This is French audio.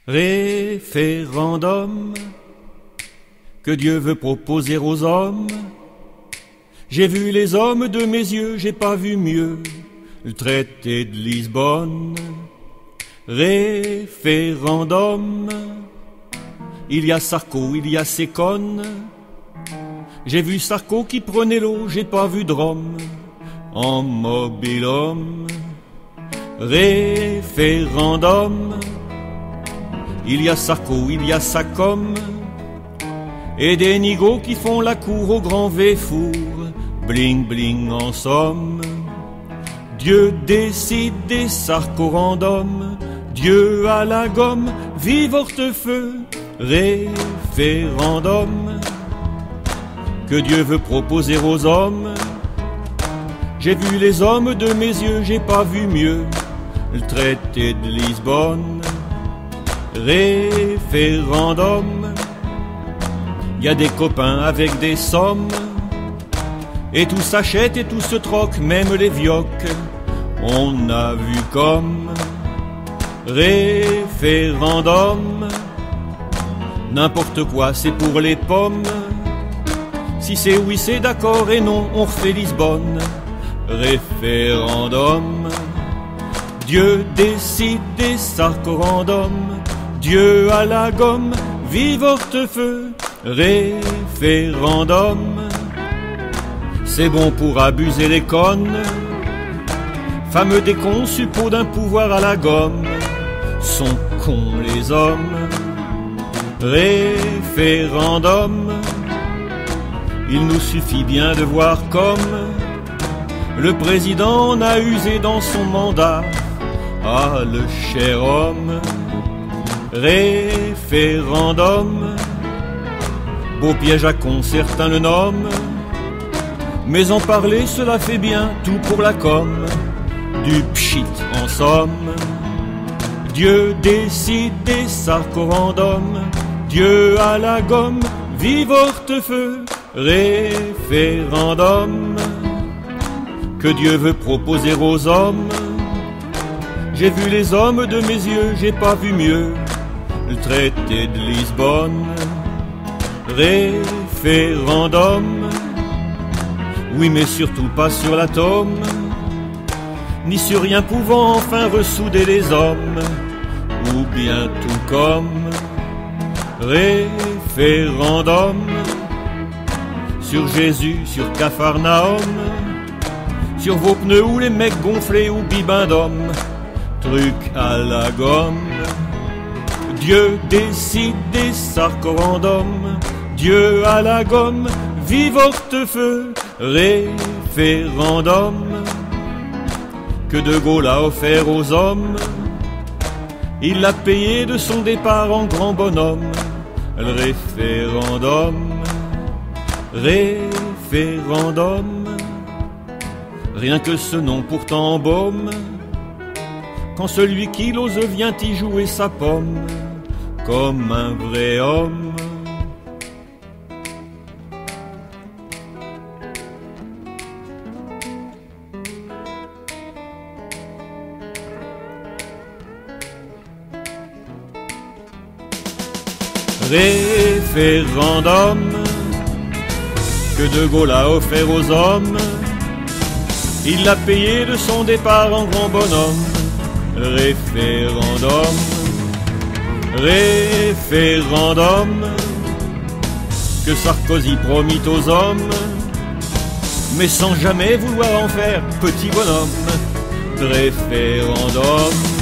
Référendum que Dieu veut proposer aux hommes. J'ai vu les hommes de mes yeux, j'ai pas vu mieux. Le traité de Lisbonne. Référendum. Il y a Sarko, il y a ses connes. J'ai vu Sarko qui prenait l'eau, j'ai pas vu de Rome en mobil-homme. Référendum. Il y a Sarko, il y a Sacom, et des nigauds qui font la cour au grand Véfour, bling bling en somme. Dieu décide des sarcorandums, Dieu à la gomme, vive Hortefeux, référendum que Dieu veut proposer aux hommes. J'ai vu les hommes de mes yeux, j'ai pas vu mieux, le traité de Lisbonne. Référendum. Y a des copains avec des sommes, et tout s'achète et tout se troque, même les vioques, on a vu comme. Référendum. N'importe quoi, c'est pour les pommes. Si c'est oui, c'est d'accord, et non, on refait Lisbonne. Référendum. Dieu décide des sarcorandums, Dieu à la gomme, vive Hortefeux, référendum. C'est bon pour abuser les connes, fameux des cons, suppôts d'un pouvoir à la gomme, sont cons les hommes. Référendum. Il nous suffit bien de voir comme le président en a usé dans son mandat. Ah, le cher homme. Référendum. Beau piège à con, certains le nomment, mais en parler, cela fait bien, tout pour la com. Du pchit en somme. Dieu décide des sarcorandums, Dieu à la gomme, vive Hortefeux, référendum que Dieu veut proposer aux hommes. J'ai vu les hommes de mes yeux, j'ai pas vu mieux, le traité de Lisbonne. Référendum. Oui, mais surtout pas sur l'atome, ni sur rien pouvant enfin ressouder les hommes, ou bien tout comme. Référendum. Sur Jésus, sur Capharnaüm, sur vos pneus ou les mecs gonflés ou bibindom, truc à la gomme. Dieu décide des sarcorandums, Dieu à la gomme, vive Hortefeux, référendum que De Gaulle a offert aux hommes. Il l'a payé de son départ en grand bonhomme, le référendum. Référendum. Rien que ce nom pourtant embaume, quand celui qui l'ose vient y jouer sa pomme, comme un vrai homme. Référendum que De Gaulle a offert aux hommes. Il l'a payé de son départ en grand bonhomme. Référendum. Référendum que Sarkozy promit aux hommes, mais sans jamais vouloir en faire petit bonhomme. Référendum.